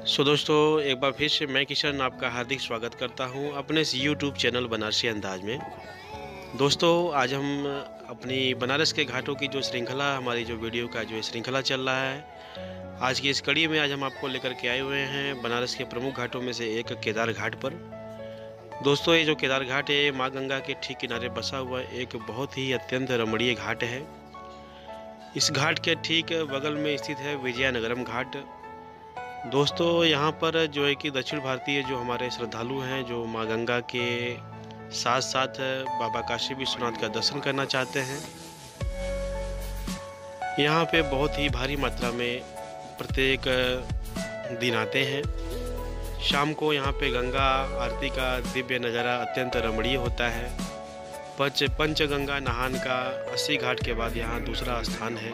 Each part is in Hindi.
दोस्तों, एक बार फिर से मैं किशन आपका हार्दिक स्वागत करता हूं अपने इस यूट्यूब चैनल बनारसी अंदाज में। दोस्तों, आज हम अपनी बनारस के घाटों की जो श्रृंखला, हमारी जो वीडियो का जो श्रृंखला चल रहा है, आज की इस कड़ी में आज हम आपको लेकर के आए हुए हैं बनारस के प्रमुख घाटों में से एक केदार घाट पर। दोस्तों, ये जो केदार घाट है, माँ गंगा के ठीक किनारे बसा हुआ एक बहुत ही अत्यंत रमणीय घाट है। इस घाट के ठीक बगल में स्थित है विजयनगरम घाट। दोस्तों, यहाँ पर जो है कि दक्षिण भारतीय जो हमारे श्रद्धालु हैं, जो माँ गंगा के साथ साथ बाबा काशी विश्वनाथ का दर्शन करना चाहते हैं, यहाँ पे बहुत ही भारी मात्रा में प्रत्येक दिन आते हैं। शाम को यहाँ पे गंगा आरती का दिव्य नज़ारा अत्यंत रमणीय होता है। पंचगंगा नहान का 80 घाट के बाद यहाँ दूसरा स्थान है।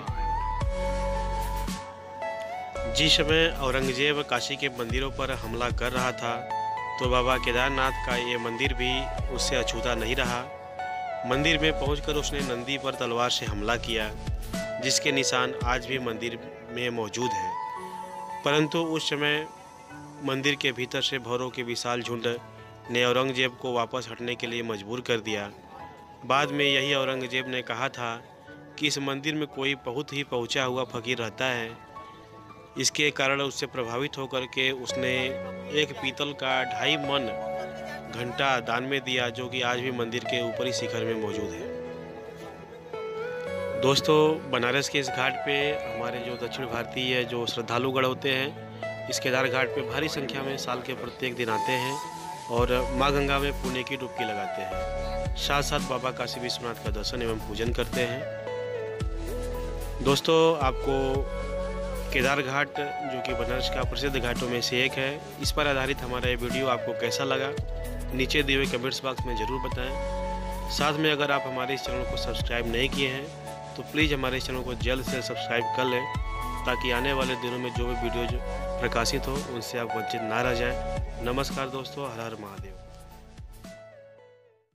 जिस समय औरंगजेब काशी के मंदिरों पर हमला कर रहा था, तो बाबा केदारनाथ का ये मंदिर भी उससे अछूता नहीं रहा। मंदिर में पहुंचकर उसने नंदी पर तलवार से हमला किया, जिसके निशान आज भी मंदिर में मौजूद हैं। परंतु उस समय मंदिर के भीतर से भौरों के विशाल झुंड ने औरंगजेब को वापस हटने के लिए मजबूर कर दिया। बाद में यही औरंगजेब ने कहा था कि इस मंदिर में कोई बहुत ही पहुंचा हुआ फकीर रहता है। इसके कारण उससे प्रभावित होकर के उसने एक पीतल का 2.5 मन घंटा दान में दिया, जो कि आज भी मंदिर के ऊपरी शिखर में मौजूद है। दोस्तों, बनारस के इस घाट पे हमारे जो दक्षिण भारतीय जो श्रद्धालुगण होते हैं, इस केदार घाट पे भारी संख्या में साल के प्रत्येक दिन आते हैं और माँ गंगा में पुण्य की डुबकी लगाते हैं, साथ साथ बाबा काशी विश्वनाथ का दर्शन एवं पूजन करते हैं। दोस्तों, आपको केदार घाट, जो कि बनारस का प्रसिद्ध घाटों में से एक है, इस पर आधारित हमारा ये वीडियो आपको कैसा लगा, नीचे दिए हुए कमेंट्स बॉक्स में ज़रूर बताएं। साथ में अगर आप हमारे इस चैनल को सब्सक्राइब नहीं किए हैं, तो प्लीज़ हमारे इस चैनल को जल्द से सब्सक्राइब कर लें, ताकि आने वाले दिनों में जो भी वीडियो प्रकाशित हो, उनसे आप वंचित ना रह जाएं। नमस्कार दोस्तों, हर हर महादेव।